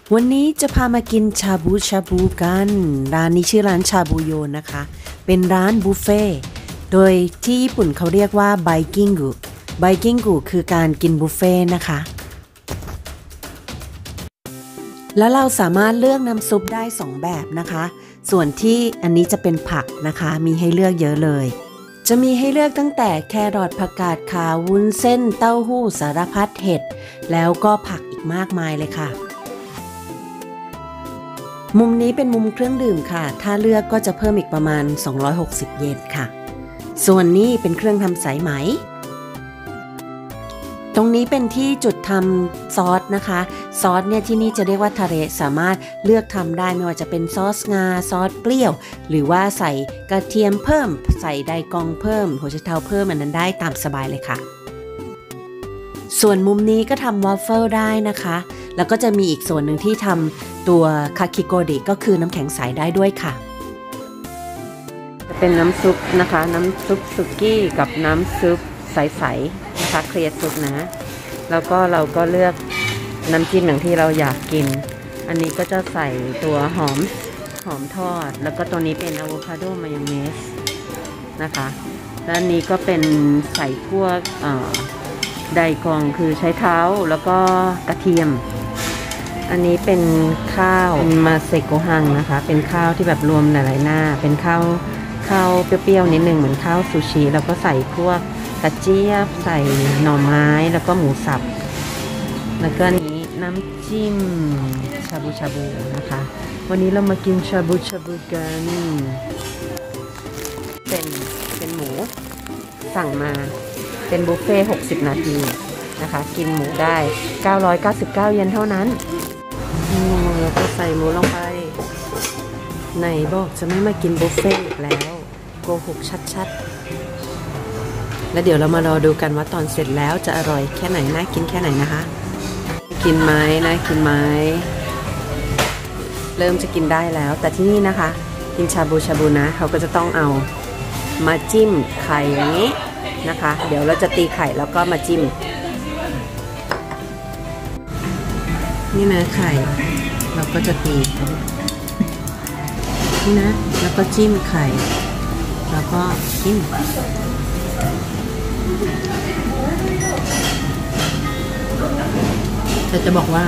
วันนี้จะพามากินชาบูชาบูกันร้านนี้ชื่อร้านชาบูโยนะคะเป็นร้านบุฟเฟ่โดยที่ญี่ปุ่นเขาเรียกว่าไบกิ้งกุคือการกินบุฟเฟ่นะคะแล้วเราสามารถเลือกน้ำซุปได้2แบบนะคะส่วนที่อันนี้จะเป็นผักนะคะมีให้เลือกเยอะเลยจะมีให้เลือกตั้งแต่แครอทผักกาดขาววุ้นเส้นเต้าหู้สารพัดเห็ดแล้วก็ผักอีกมากมายเลยค่ะมุมนี้เป็นมุมเครื่องดื่มค่ะถ้าเลือกก็จะเพิ่มอีกประมาณ260 เยนค่ะส่วนนี้เป็นเครื่องทำสายไหมตรงนี้เป็นที่จุดทำซอสนะคะซอสเนี่ยที่นี่จะเรียกว่าทาเรสามารถเลือกทำได้ไม่ว่าจะเป็นซอสงาซอสเปรี้ยวหรือว่าใส่กระเทียมเพิ่มใส่ไดกองเพิ่มหัวไชเท้าเพิ่มอันนั้นได้ตามสบายเลยค่ะส่วนมุมนี้ก็ทำวอฟเฟิลได้นะคะแล้วก็จะมีอีกส่วนหนึ่งที่ทำตัวคาคิโกดิก็คือน้ำแข็งใสได้ด้วยค่ะจะเป็นน้ำซุปนะคะน้ำซุปสุกี้กับน้ำซุปใสๆนะคะเคลียร์ซุปนะแล้วก็เราก็เลือกน้ำจิ้มอย่างที่เราอยากกินอันนี้ก็จะใส่ตัวหอมทอดแล้วก็ตัวนี้เป็นอะโวคาโดมายองเนสนะคะและอันนี้ก็เป็นใส่พวกไดกองคือใช้เท้าแล้วก็กระเทียมอันนี้เป็นข้าวมาเซโกฮังนะคะเป็นข้าวที่แบบรวมหลายๆหน้าเป็นข้าวเปรี้ยวๆนิดนึงเหมือนข้าวซูชิแล้วก็ใส่พวกกระเจี๊ยบใส่หน่อไม้แล้วก็หมูสับแล้วก็นี้น้ำจิ้มชาบูนะคะวันนี้เรามากินชาบูกันเป็นหมูสั่งมาเป็นบุฟเฟ่60 นาทีนะคะกินหมูได้999 เยนเท่านั้นแล้วก็ใส่หมูลงไปไหนบอกจะไม่มากินบุฟเฟ่อีกแล้วโกหกชัดๆแล้วเดี๋ยวเรามารอดูกันว่าตอนเสร็จแล้วจะอร่อยแค่ไหนน่ากินแค่ไหนนะคะกินไหมน่ากินไหมเริ่มจะกินได้แล้วแต่ที่นี่นะคะกินชาบูนะเขาก็จะต้องเอามาจิ้มไข่อย่างนี้นะคะเดี๋ยวเราจะตีไข่แล้วก็มาจิ้มนี่นะไข่เราก็จะตีนี่นะแล้วก็จิ้มไข่แล้วก็จิ้มแต่จะบอกว่า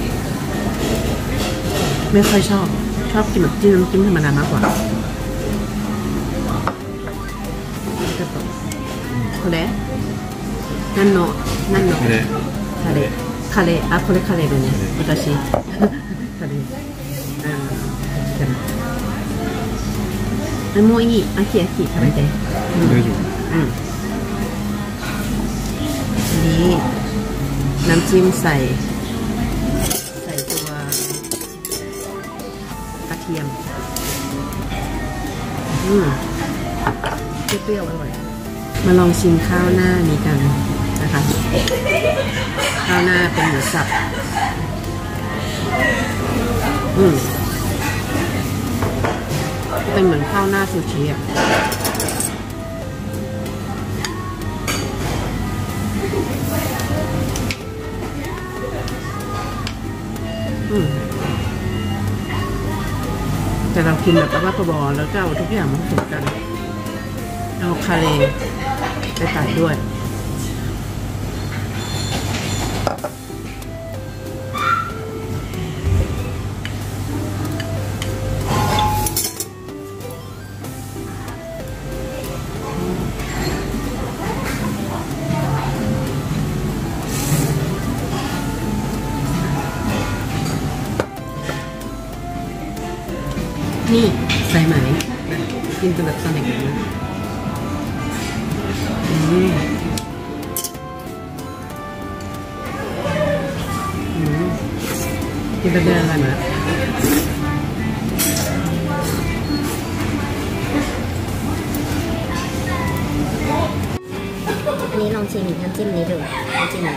ไม่ค่อยชอบกินแบบจิ้มธรรมดามากกว่าこれ何のカレーあこれカレーだね私カレーもういい秋食べて大丈夫นี่น้ำจิ้มใส่ตัวกระเทียมเปรี้ยวๆอร่อยมาลองชิมข้าวหน้านี้กันนะคะข้าวหน้าเป็นหมูสับเป็นเหมือนข้าวหน้าซูชิอ่ะแต่เรากินแบบว่าตัวบอแล้วก็เอาทุกอย่างมาผสมกันเอาคาเรไปตัดด้วยนี่ใส่ไหมกินเป็นแบบสแน็คนะกินเป็นอะไรไหมอันนี้ลองชิมน้ำจิ้มนี้ดูน้ำจิ้มนี้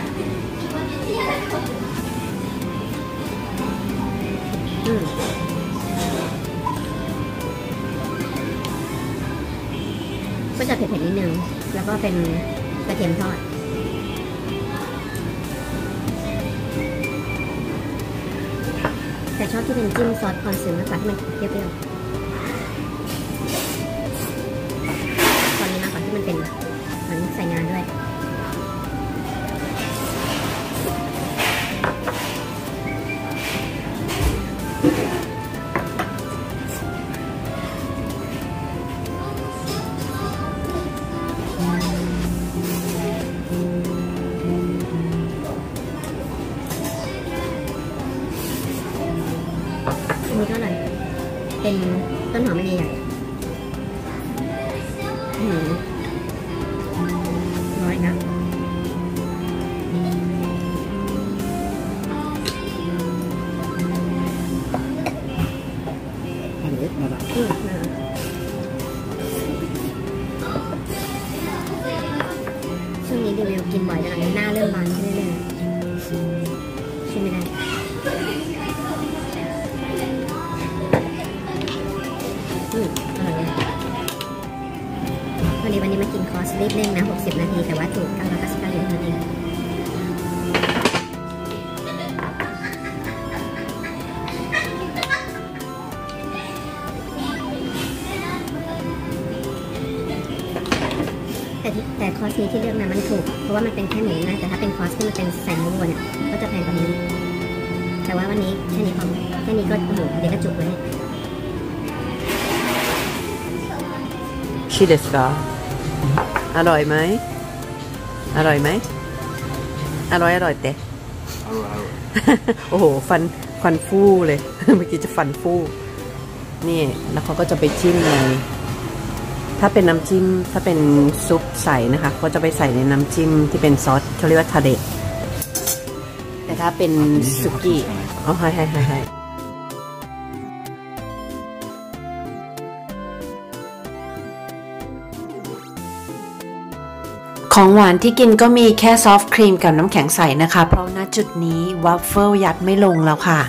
ก็จะเผ็ดๆนิดนึงแล้วก็เป็นกระเทียมทอดอชอบที่เป็นจิ้มซอสคอนซึมมากกว่าที่มันเปรี้ยวๆตอนนี้มากกว่าที่มันเป็นเหมือนใส่งานด้วยอันนี้ก็อร่อยเป็นต้นหอมมะลิใหญ่ร้อยนะช่วงนี้รีวิวกินบ่อยจังเลยหน้าเริ่มบานขึ้นเรื่อยๆใช่ไหมได้อร่อยเลยวันนี้มากินคอร์สรีบเร่งนะ60 นาทีแต่ว่าถูก999 เหรียญนั่นเองแต่คอร์สนี้ที่เลือกนะมันถูกเพราะว่ามันเป็นแค่หมูนะแต่ถ้าเป็นคอร์สที่มันเป็นใส่เนื้อวัวเนี่ยก็จะแพงกว่านี้แต่ว่าวันนี้แค่นี้พอแค่นี้ก็โอ้โหเดี๋ยวก็จุกเลยชิเดสกาอร่อยไหมอร่อยไหมอร่อยเตะโอ้โหฟันฟูเลย เมื่อกี้จะฟันฟูนี่แล้วเขาก็จะไปจิ้มในถ้าเป็นน้ำจิ้มถ้าเป็นซุปใส่นะคะก็จะไปใส่ในน้ำจิ้มที่เป็นซอสเขาเรียกว่าทาเดะแต่ถ้าเป็นสุกี้อ๋อให้ของหวานที่กินก็มีแค่ซอฟต์ครีมกับน้ำแข็งใสนะคะเพราะณจุดนี้วัฟเฟิลยัดไม่ลงแล้วค่ะ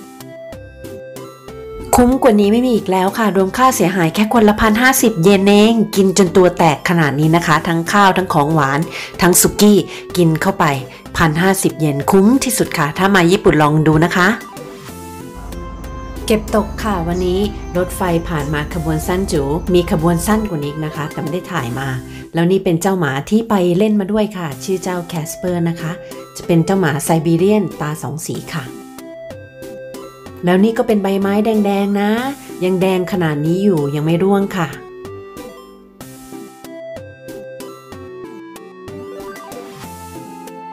คุ้มกว่านี้ไม่มีอีกแล้วค่ะรวมค่าเสียหายแค่คนละ1,050 เยนเองกินจนตัวแตกขนาดนี้นะคะทั้งข้าวทั้งของหวานทั้งสุกี้กินเข้าไป1,050 เยนคุ้มที่สุดค่ะถ้ามาญี่ปุ่นลองดูนะคะเก็บตกค่ะวันนี้รถไฟผ่านมาขบวนสั้นจูมีขบวนสั้นกว่านี้นะคะแต่ไม่ได้ถ่ายมาแล้วนี่เป็นเจ้าหมาที่ไปเล่นมาด้วยค่ะชื่อเจ้าแคสเปอร์นะคะจะเป็นเจ้าหมาไซบีเรียนตา2 สีค่ะแล้วนี่ก็เป็นใบไม้แดงๆนะยังแดงขนาดนี้อยู่ยังไม่ร่วงค่ะ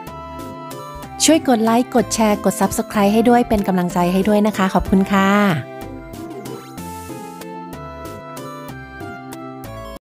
ช่วยกดไลค์กดแชร์กด Subscribe ให้ด้วยเป็นกำลังใจให้ด้วยนะคะขอบคุณค่ะ